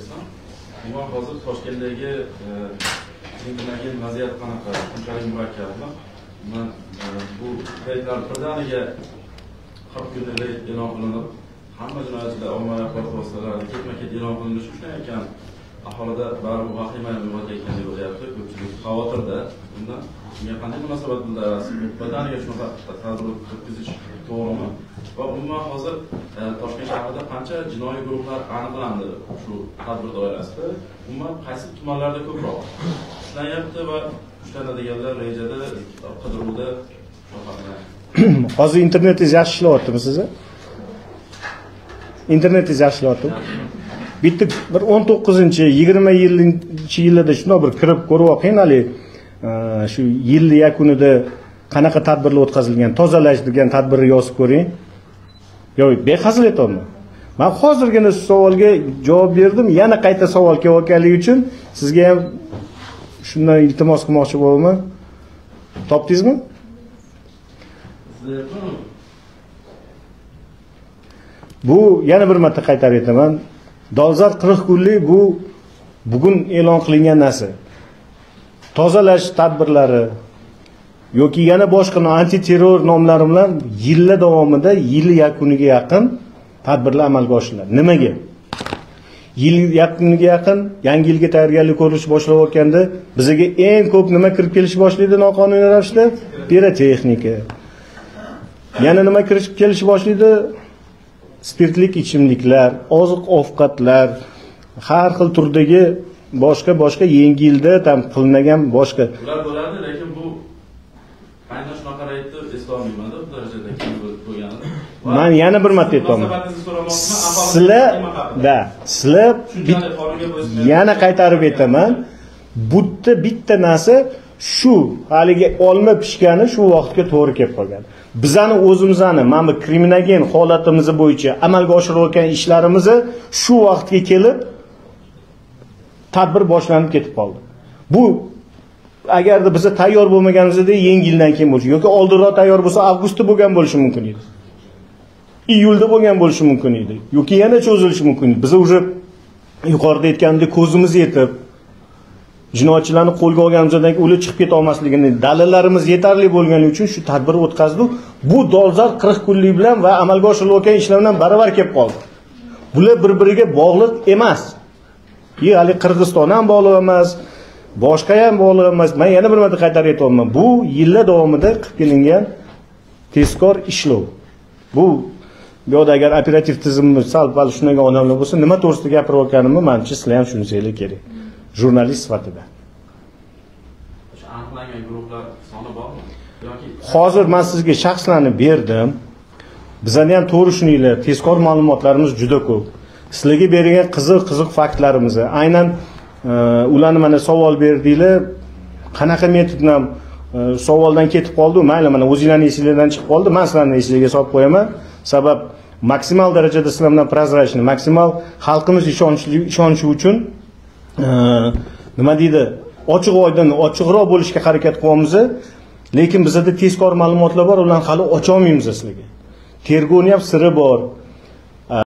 so'rasam, umuman hozir Toshkentdagi internet vaziyat qanaqa, qanchalik murakkabmi? Men bu reydlar birdaniga 40 kunda reyd e'lon qilinib, hamma jinoyatchilar ommaviy axborot vositalarida ketma-ket e'lon qilinishi uchun ekan, aholida baribir vahima uyg'otayotgan deb o'ylayapti. Ko'pchilik xavotirda. Bundan bunga qanday munosabat bildirasiz? Birdaniga shunaqa tadbir o'tkazish to'g'rimi? Va umuman hozir Toshkent shahrida qancha jinoiy guruhlar aniqlandi shu tadbir doirasida? Umuman qaysi tumanlarda ko'proq ishlanyapti va ushlanadiganlar rejada, qidiruvda? Hozir internetingiz yaxshi ishlayaptimi sizni? Internetingiz yaxshi ishlayaptimi? Bitta bir 19-20 yillarda shunday bir kirib ko'rib o'qing, hali shu yil yakunida qanaqa tadbirlar o'tkazilgan, tozalash degan tadbirni yozib ko'ring. Yo'q, behazil aytolmayman. Men hozirgina savolga javob berdim, yana qayta savol kelayotganligi uchun sizga ham shundan iltimos qilmoqchi bo'laman. Topdingizmi? Bu yana bir marta qaytarib aytaman. Dolzarb 40 kunlik bu bugun e'lon qilingan narsa. Tozalash tadbirlari yoki yana boshqa anti-terror nomlari bilan yillar davomida yil yakuniga yaqin tadbirlar amalga oshiriladi. Nimaga? Yil yakuniga yaqin yangi yilga tayyorgarlik ko'rish boshlanayotganda bizga eng ko'p nima kirib kelish boshlaydi noqonuniy ravishda? Pirotexnika. Yana nima kirib kelish boshlaydi? Spirtlik ichimliklar, oziq-ovqatlar, har xil turdagi boshqa yengilda tam qilinmagan boshqa. Ular bo'ladi, lekin bu aynan shunaqa reydni eslolmayman-da bu darajada bo'lganini. Men yana bir marta aytaman. Sizlar yana qaytarib aytaman. Bitta narsa shu haliga olma pishgani shu vaqtga to'g'ri kelib qolgan. Bizani o'zimizni, mana bu kriminogen holatimiz bo'yicha amalga oshirayotgan ishlarimizni shu vaqtga kelib tadbir boshlanib ketib qoldi. Bu agarda biz tayyor bo'lmaganimizda yengildan keyin bo'lishi yoki oldinroq tayyor bo'lsa avgustda bo'lgan bo'lishi mumkin edi. Iyulda bo'lgan bo'lishi mumkin edi. Yoki yana cho'zilishi mumkin edi. Biz уже yuqorida aytgandek ko'zimiz yetib jinoyatchilarni qo'lga olganimizdan keyin ular chiqib keta olmasligini dalillarimiz yetarli bo'lgani uchun shu tadbir o'tkazdik. Bu dolzarb 40 kunlik bilan va amalga oshirilayotgan ishlar bilan baravar kelib qoldi. Bular bir-biriga bog'liq emas. Hali Qirg'iziston ham bog'liq emas, boshqa ham bog'liq emas. Men yana bir marta qaytarib aytaman. Bu yillar davomida qilib kelingan tezkor ishlov. Bu yo'da agar operativ tizimni sal-pal shunaqa odamlar bo'lsa, nima to'g'risida gapirayotganimni menimcha sizlar ham tushunsangiz kerak. Jurnalist sifatida. Aniqlangan guruhlar soni bormi? Yoki hozir men sizga shaxslarni berdim. Bizning ham to'g'ri shuninglar, tezkor ma'lumotlarimiz juda ko'p. Sizlarga berilgan qiziq faktlarimizni, aynan ularni mana savol berdinglar, qanaqa metod bilan savoldan ketib qoldi, mayli mana o'zingizlarning esingizdan chiqib qoldi, men sizlarning esingizga solib qo'yaman. Sabab maksimal darajada sizlar bilan prozrachniy, maksimal xalqimiz ishonishi uchun nima deydi, ochiq oydin, ochiqroq bo'lishga harakat qilyapmiz, lekin bizda tezkor ma'lumotlar bor, ularni hali ocha olmaymiz sizlarga. Tergovning ham siri bor.